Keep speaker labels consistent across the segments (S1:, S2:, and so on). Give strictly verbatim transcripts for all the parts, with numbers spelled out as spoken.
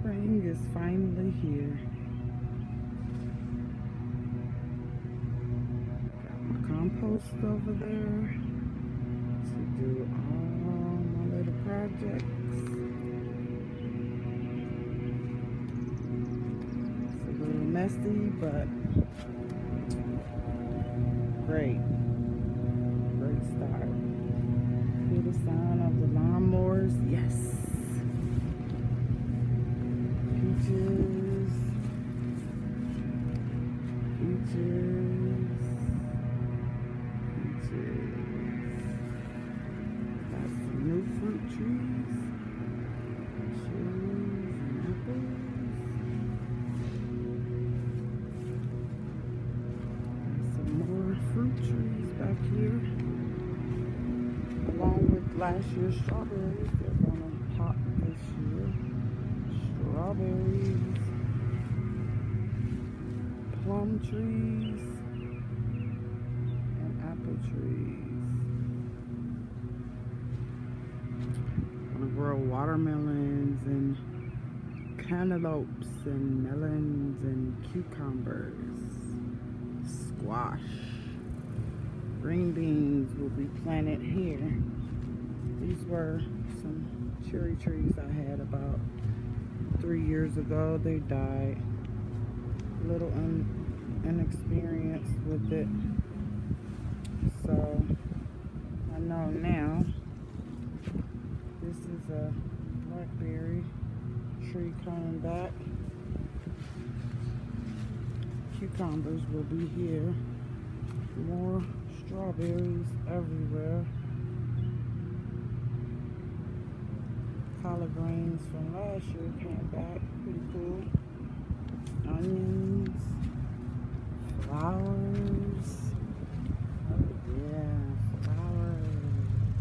S1: Spring is finally here. Got my compost over there to do all my little projects. It's a little messy, but great. Great start. Hear the sound of the lawnmowers? Yes. Peaches. Peaches. Peaches. Got some new fruit trees. Cherries and apples. Got some more fruit trees back here. Along with last year's strawberries, they're gonna pop this year. Strawberries, plum trees, and apple trees. I'm gonna grow watermelons and cantaloupes and melons and cucumbers, squash. Green beans will be planted here. These were some cherry trees I had about three years ago. They died. A little un inexperienced with it. So I know now. This is a blackberry tree coming back. Cucumbers will be here. More strawberries everywhere. Collard greens from last year came back. Pretty cool. Onions. Flowers. Oh yeah, flowers.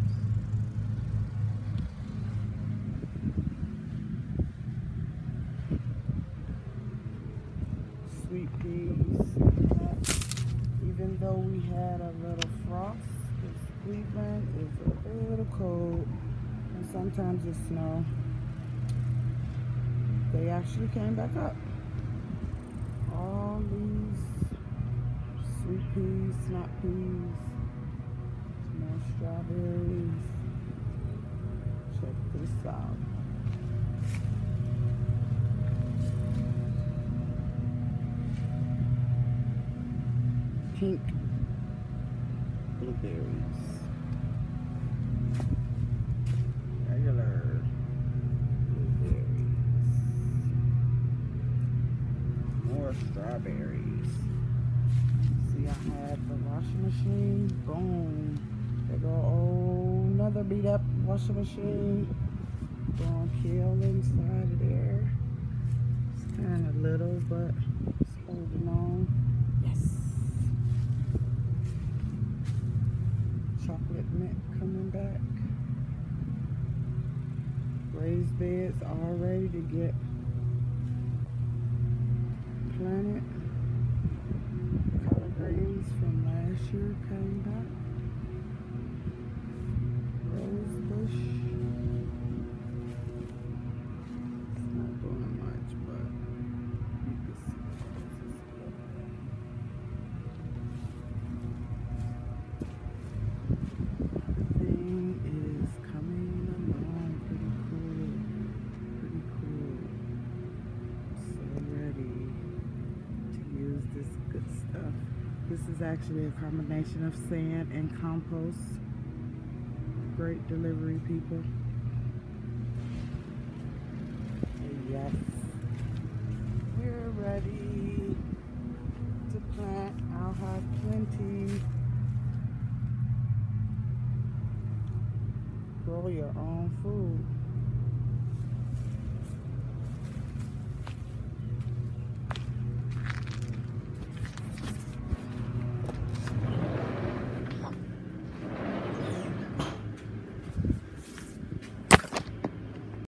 S1: Sweet peas. Even though we had a little frost, because Cleveland is a little cold and sometimes it snows, they actually came back up. All these sweet peas, snap peas, more strawberries. Check this out. Pink blueberries, regular blueberries, more strawberries. See, I had the washing machine, boom, there go, oh, another beat up washing machine, going kill inside of there. It's kind of little, but it's holding on. Yes. Chocolate mint coming back. Raised beds all ready to get planted. Collard greens from last year came back. Rose bush. It's not doing much, but you can see roses. Everything is coming along pretty cool. Pretty cool. So ready to use this good stuff. This is actually a combination of sand and compost. Great delivery, people. Yes, we're ready to plant. I'll have plenty. Grow your own food.